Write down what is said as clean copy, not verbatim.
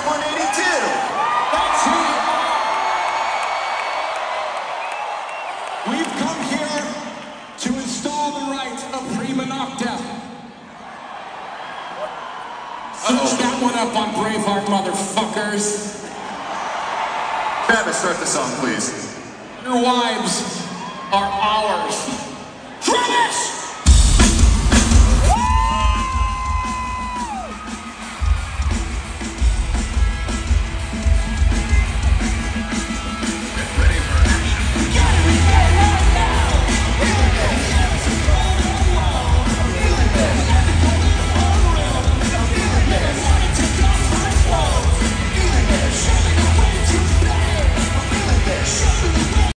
Blink-182. That's it. We've come here to install the rite of prima nocta. Search that one up on Braveheart, motherfuckers. Travis, start the song, please. Your wives